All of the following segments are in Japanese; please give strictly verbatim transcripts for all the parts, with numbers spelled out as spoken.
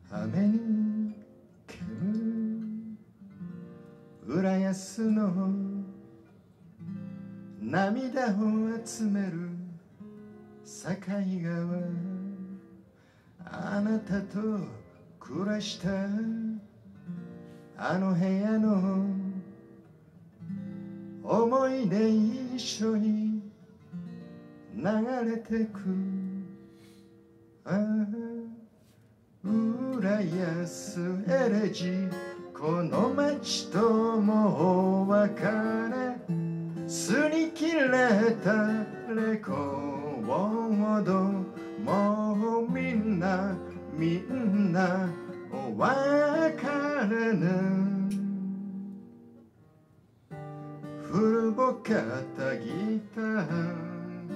雨に煙る浦安の涙を集める境川、あなたと暮らしたあの部屋の思い出一緒に流れてく。ああ浦安エレジ、この街ともお別れ、擦り切れたレコード、もうみんなみんなお別れね。古ぼかったギター、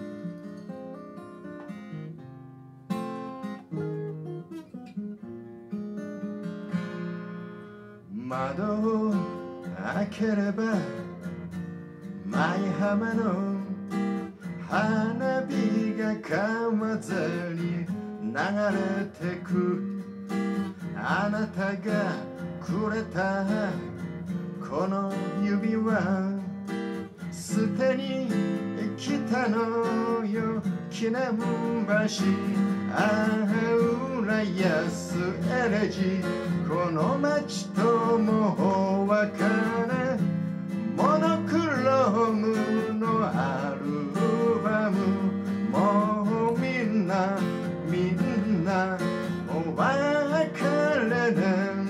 窓を開ければ舞浜の花火が川座に流れてく。あなたがくれたこの指輪捨てに来たのよ、記念橋。ああ浦安エレジ、この街ともお別れ、モノクロームのアルバム、もうみんなみんなお別れね。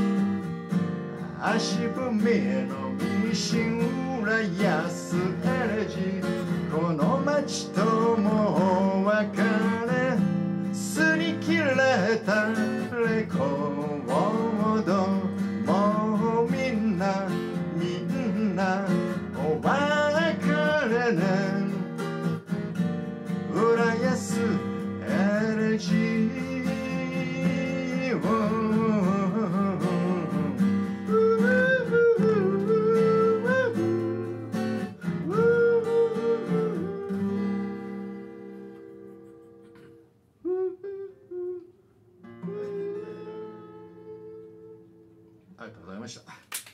足踏みのミシン浦安エレジ、この街ともお別れ、擦り切れたレコード、もうみんなみんなお別れね。浦安エレジありがとうございました。